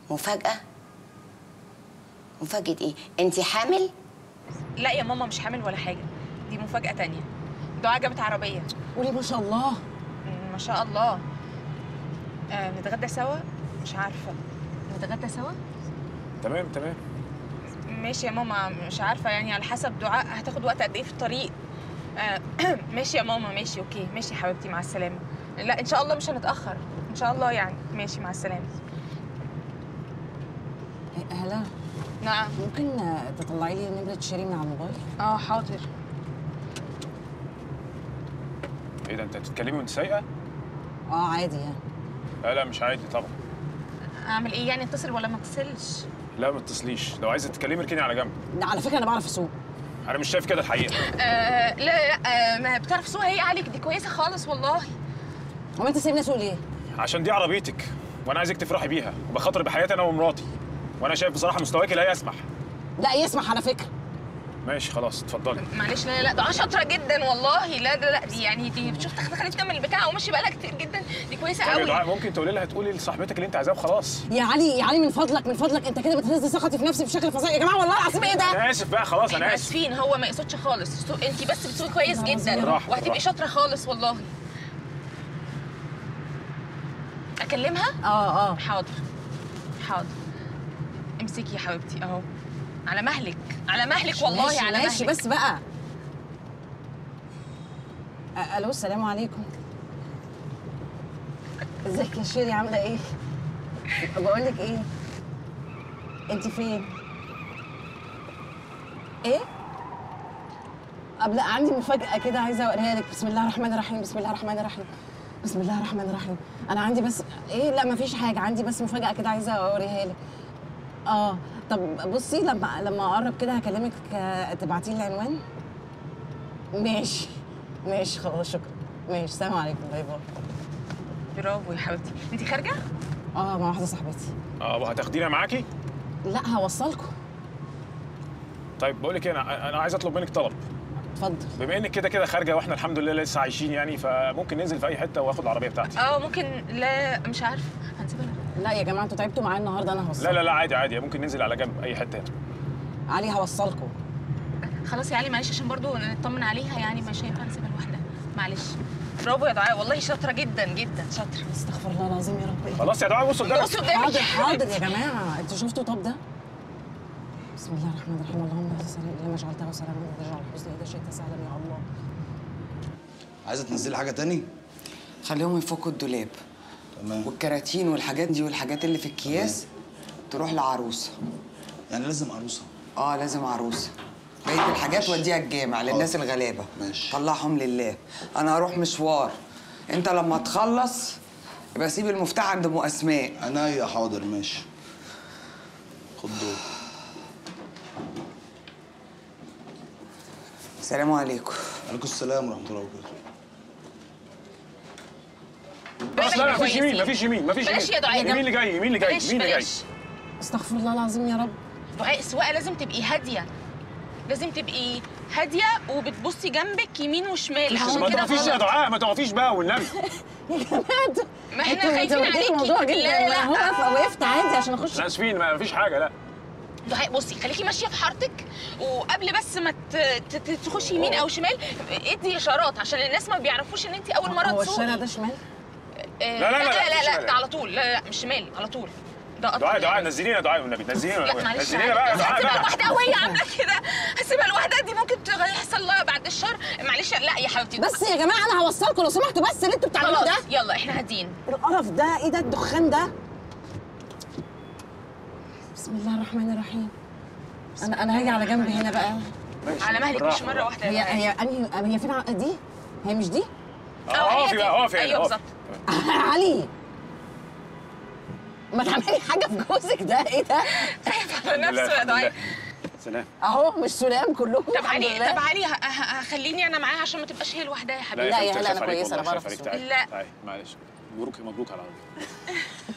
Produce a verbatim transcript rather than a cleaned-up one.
مفاجأة؟ مفاجأة ايه؟ انتي حامل؟ لا يا ماما، مش حامل ولا حاجة، دي مفاجأة تانية. دعاء جابت عربية. قولي ما شاء الله. ما شاء الله. آه نتغدى سوا؟ مش عارفة. نتغدى سوا؟ تمام تمام. ماشي يا ماما، مش عارفة يعني على حسب دعاء هتاخد وقت قد ايه في الطريق. آه ماشي يا ماما، ماشي اوكي، ماشي يا حبيبتي، مع السلامة. لا ان شاء الله مش هنتأخر، ان شاء الله يعني. ماشي مع السلامة. هلا. نعم. ممكن تطلعي لي نمرة شيري من على الموبايل؟ اه حاضر. ايه ده، انت بتتكلمي وانت سايقه؟ اه عادي يعني. لا لا مش عادي طبعا. اعمل ايه يعني، اتصل ولا ما اتصلش؟ لا ما تتصليش، لو عايزه تتكلمي اركني على جنب. لا على فكرة أنا بعرف أسوق. انا مش شايف كده الحقيقه. آه لا لا آه ما بتعرف تسوق هي عليك، دي كويسة خالص والله. هو أنت سايبني أسوق ليه؟ عشان دي عربيتك وانا عايزك تفرحي بيها، وبخاطر بحياتي انا ومراتي، وانا شايف بصراحه مستواكي لا يسمح. لا يسمح على فكرة. ماشي خلاص اتفضلي. معلش لا لا ده شاطره جدا والله. لا لا لا دي يعني دي بتشوف دخلتنا من البتاع وماشي بقالها كتير جدا، دي كويسه طيب قوي. يا دعاء ممكن تقولي لها تقولي لصاحبتك اللي انت عايزاه وخلاص. يا علي يا علي من فضلك من فضلك، أنت كده بتهز ثقتي في نفسي بشكل فظيع يا جماعة، والله العظيم إيه ده؟ انا اسف بقى خلاص انا احنا اسف. اسفين، هو ما يقصدش خالص، انت بس بتسوقي كويس جدا براحة، وهتبقي براحة. شاطره خالص والله. اكلمها؟ اه اه حاضر حاضر. امسكي يا حبيبتي اهو، على مهلك على مهلك والله. ماشي على ماشي مهلك. بس بقى. أ- الو السلام عليكم. ازيك يا شيري عامله ايه؟ بقول لك ايه، انت فين؟ ايه؟ طب لا عندي مفاجأة كده عايزة اوريها لك. بسم الله الرحمن الرحيم، بسم الله الرحمن الرحيم، بسم الله الرحمن الرحيم. انا عندي بس ايه، لا مفيش حاجة، عندي بس مفاجأة كده عايزة اوريها لك. اه طب بصي لما لما اقرب كده هكلمك، آه، تبعتي لي العنوان. ماشي ماشي خلاص شكرا. ماشي سلام عليكم، باي باي. برافو يا حبيبتي. انت خارجه؟ اه مع واحدة صاحبتي. اه وهتاخدينا معاكي؟ لا هوصلكم. طيب بقول لك ايه، انا انا عايز اطلب منك طلب. اتفضل. بما انك كده كده خارجه واحنا الحمد لله لسه عايشين يعني، فممكن ننزل في اي حته واخد العربيه بتاعتي. اه ممكن. لا مش عارفه هنسيبها. لا يا جماعة انتوا تعبتوا معايا النهارده، انا هوصلكم. لا لا لا عادي عادي، ممكن ننزل على جنب اي حته هنا. علي هوصلكم. خلاص يا علي معلش، عشان برضو نطمن عليها يعني، مش هينفع نسيبها لوحدها. معلش. برافو يا دعاء والله، شاطره جدا جدا شاطره. استغفر الله العظيم يا رب. خلاص يا دعاء بصوا قدامك. بصوا قدامك. حاضر حاضر يا جماعة، انتوا شفتوا طب ده؟ بسم الله الرحمن الرحيم، اللهم اهد سلام لما جعلته سلاما وتجعل الحزن اذا شئت سهلا يا الله. عايزه تنزلي حاجه تاني؟ خليهم يفكوا الدولاب. تمام. والكراتين والحاجات دي والحاجات اللي في الكياس تروح لعروسه. يعني لازم عروسه؟ اه لازم عروسه. بقيه الحاجات وديها الجامع للناس الغلابه. ماشي. طلعهم لله. انا هروح مشوار، انت لما تخلص يبقى سيب المفتاح عند ام اسماء. عينيا حاضر ماشي. خد دول. السلام عليكم. عليكم السلام ورحمه الله وبركاته. خلاص لا مفيش يمين مفيش يمين مفيش يمين. بلاش يا دعاء. يمين اللي جاي يمين اللي جاي بلاش يمين اللي جاي. بلاش. استغفر الله العظيم يا رب. دعاء السواقه لازم تبقي هاديه، لازم تبقي هاديه وبتبصي جنبك يمين وشمال، ما عشان كده تقفيش يا غلط. دعاء، ما تقفيش بقى والنبي. يا جماعة انتوا ما احنا انتوا خايفين زودتوا عليكي. الموضوع جدا. لا لا هو واقف- وقفت عادي عشان اخش. احنا اسفين ما فيش حاجه. لا دعاء بصي خليكي ماشيه في حارتك، وقبل بس ما ت- ت- ت- تخشي يمين او شمال ادي اشارات عشان الناس ما بيعرفوش ان انت اول مره هو تسوقي. الشارع ده شمال؟ آه، لا، لا، لا، لا مش لا, شمال. لا ده على طول. لا لا مش شمال، على طول. ده قطر. دعاء دعاء نزلينا يا دعاء والنبي نزلينا. لا معلش نزلينا بقى يا دعاء هسيبها بقى. لوحدها وهي عامله كده، هسيبها لوحدها، دي ممكن تغ- يحصل لها بعد الشر. معلش لا يا حبيبتي. بس يا جماعة انا هوصلكم لو سمحتوا، بس اللي انتوا بتعملوه ده. خلاص يلا احنا هادين. القرف ده ايه ده، الدخان ده؟ بسم الله الرحمن الرحيم. انا انا هاجي على جنب هنا بقى. ماشي، على مهلك بالراحة. مش مره واحده. هي هي انهي، هي فين ع- دي؟ هي مش دي؟ اه هي اقفي دي. بقى اقفي ايوه اقفي. بالظبط. علي ما تعملي حاجة في جوزك ده، ايه ده؟ على نفسه يا دعاء. سلام. اهو مش سلام كلهم. طب الحمد علي لله. طب علي ه- ه- هخليني انا معاها عشان ما تبقاش هي لوحدها يا حبيبتي. لا يا حبيبتي، هلا، أنا خايف عليك كويسة، أنا والله، بعرف خايف عليك. أسوق. تعالي لا. تعالي معلش. مبروك مبروك على العربية.